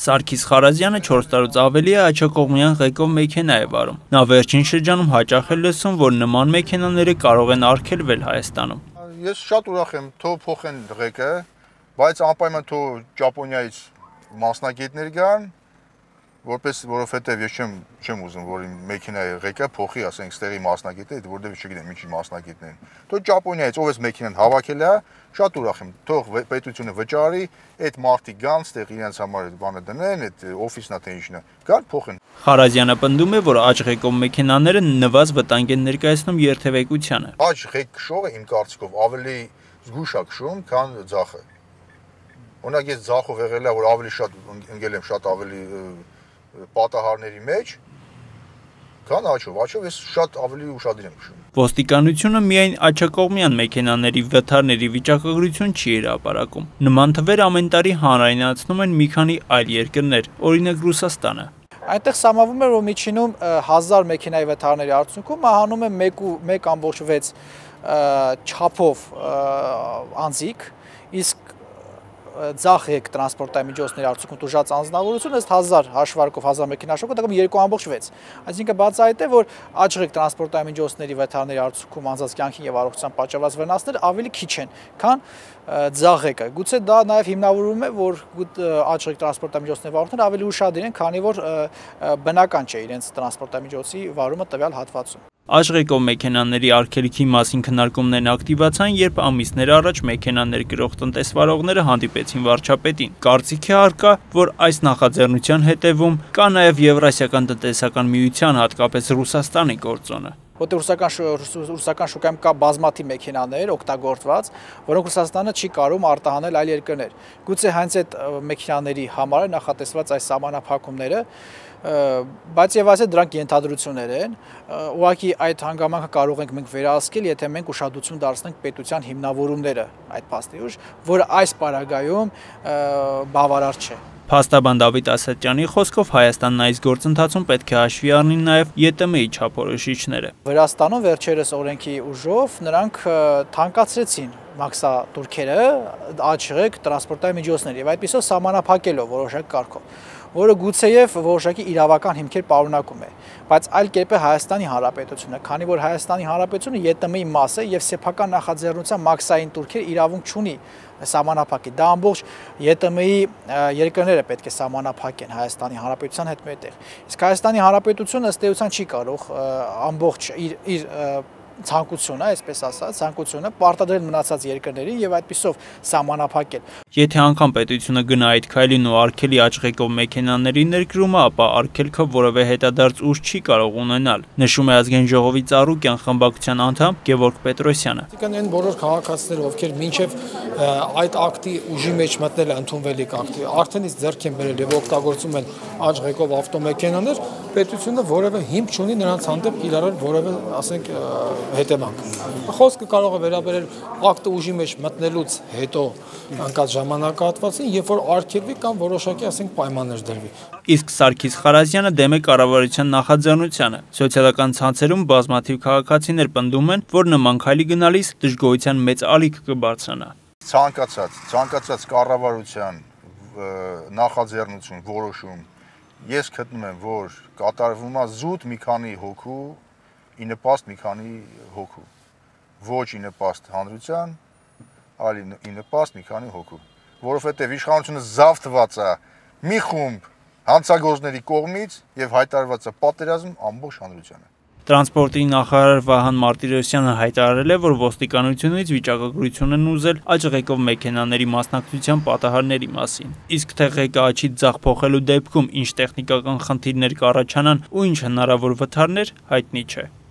Սարգիս Խարազյանը 4 տարուց ավելի է աջակողմյան ղեկով մեքենա է վարում։ Նա վերջին շրջանում հաճախ է լսում, որ նման մեքենաները կարող են արգելվել Հայաստանում։ Ես շատ ուրախ եմ, թող փոխեն ղեկը, բայց անպայման թող Ճապոնիայից մասնագետներ գան, որովհետև ես չեմ ուզում, որ իմ մեքենայի ղեկը փոխի, ասենք, ստեղի մասնագետը, որտեղ չգիտեմ ինչի մասնագետն են։ Թող Ճապոնիայից ով էս մեքենան հավաքել է, շատ ուրախ եմ, թող պետությունը վճարի, այդ մարդիկ գան, ստեղ իրենց համար այդ բանը դնեն, այդ օֆիսնա թե ինչն է, գան փոխեն։ Խարազյանը պնդում է, որ աջ ղեկով մեքենաները նվազ վտանգ են ներկայացնում երթևեկությանը։ Աջ ղեկ քշողը իմ կարծիքով ավելի զգուշ է քշում, քան ձախը։ Օրինակ ես ձախով եղել եմ, որ ավելի շատ ընկել եմ շատ ավելի պատահարների մեջ, քան աչով ես շատ ավելի ուշադիր եմ քշում։ Ոստիկանությունը միայն աջակողմյան մեքենաների վթարների վիճակագրություն չի հրապարակում։ Նման թվեր ամեն տարի հանրայնացնում են մի քանի այլ երկրներ, օրինակ Ռուսաստանը։ Այնտեղ սահմանվում է, որ միջինում 1000 մեքենայի վթարների արդյունքում մահանում է 1.6 չափով անձիկ, իսկ ձախ եք տրանսպորտային միջոցների արդյունքում տուժած անձնավորությունը ըստ 1000 հաշվարկով 1000 մեքենա շոկը դա 2.6։ Այսինքն բացահայտ է, որ աճղեք տրանսպորտային միջոցների վթարների արդյունքում անձանց կյանքին եւ առողջության պատճառված վնասները ավելի քիչ են, քան ձախ եկը։ Գուցե դա նաեւ հիմնավորում է, որ աճղեք տրանսպորտային միջոցների վարորդները ավելի ուշադիր են, քանի որ բնական չէ իրենց տրանսպորտային միջոցի վարումը տվյալ հատվածում։ Աջղեկով մեքենաների արգելքի մասին քննարկումներն ակտիվացան, երբ ամիսներ առաջ մեքենաներ կրող տնտեսվարողները հանդիպեցին վարչապետին։ Կարծիք է առկա, որ այս նախաձեռնության հետևում կա նաև Եվրասիական տնտեսական միության, հատկապես Ռուսաստանի գործոնը։ Որտեղ ռուսական շուկայում կա բազմաթիվ մեքենաներ օգտագործված, որոնք Ռուսաստանը չի կարում արտահանել այլ երկրներ։ Գուցե հենց այդ մեքենաների համար է նախատեսված այս սահմանափակումները, բայց եւ այսպես դրանք ենթադրություններ են, ուղղակի այդ հանգամանքը կարող ենք մենք վերահսկել, եթե մենք ուշադրություն դարձնենք պետության հիմնավորումները այդ փաստի ուժ, որը այս պարագայում բավարար չէ։ Փաստաբան Դավիթ Ասատրյանի խոսքով Հայաստանն այս գործընթացում պետք է հաշվի առնի նաև ԵՏՄ-ի չափորոշիչները։ Վրաստանում վերջերս օրենքի ուժով նրանք թանկացրեցին մաքսատուրքերը, աճղեք տրանսպորտային միջոցներ եւ այդպիսով սահմանափակելով որոշակի կարգով, որը գուցեև որոշակի իրավական հիմքեր պարունակում է, բայց այլ կերպ է Հայաստանի Հանրապետությունը, քանի որ Հայաստանի Հանրապետությունը ԵՏՄ-ի մաս է եւ սեփական նախաձեռնության մաքսային տուրքեր իրավունք չունի սահմանափակի։ Դա ամբողջ ԵՏՄ-ի երկրները պետք է սահմանափակեն Հայաստանի Հանրապետության հետ մեկտեղ։ Իսկ Հայաստանի Հանրապետությունը ըստ էության չի կարող ամբողջ իր ցանկությունը, այսպես ասած, ցանկությունը պարտադրել մնացած երկրներին եւ այդպիսով սահմանափակել։ Եթե անգամ պետությունը գնա այդ քայլին ու արգելի աճղեկով մեքենաների ներկրումը, ապա արգելքը որևէ հետադարձ ուժ չի կարող ունենալ, նշում է Ազգային ժողովի Ծառուկյան խմբակցության անդամ Գևորգ Պետրոսյանը։ Այսինքն այն բոլոր քաղաքացիները, ովքեր մինչև այդ ակտի ուժի մեջ մտնել են ընդունվելիք ակտի, արդեն իսկ ձեռք են բերել եւ օգտագործում են աճղեկով ավտոմեքենաներ, պետությունը որևէ հիմք չունի նրանց հանդեպ իրարար որևէ, ասենք, հետևանք։ Խոսքը կարող է վերաբերել ակտը ուժի մեջ մտնելուց հետո անկած ժամանակահատվածին, երբ որ արգելվի կամ որոշակի, ասենք, պայմաններ դրվի։ Իսկ Սարգիս Խարազյանը դեմ է կառավարության նախաձեռնությանը։ Սոցիալական ցանցերում բազմաթիվ քաղաքացիներ պնդում են, որ նման քայլի գնալիս դժգոհության մեծ ալիք կբարձրանա։ Ցանկացած կառավարության նախաձեռնություն, որոշում ես գտնում եմ, որ կատարվում է զուտ մի քանի հոգու ի նպաստ մի քանի հոգու, ոչ ի նպաստ հանրության, այլ ի նպաստ մի քանի հոգու, որովհետև իշխանությունը զավթված է մի խումբ հանցագործների կողմից եւ հայտարարված է պատերազմ ամբողջ հանրությանը։ Տրանսպորտի նախարար Վահան Մարտիրոսյանը հայտարարել է, որ ոստիկանությունից վիճակագրություն են ուզել աճղեկով մեքենաների մասնակցության պատահարների մասին։ Իսկ թե ղեկը աճից ձախ փոխելու դեպքում ինչ տեխնիկական խնդիրներ կառաջանան ու ինչ հնարավոր վթարներ հայտնի չէ։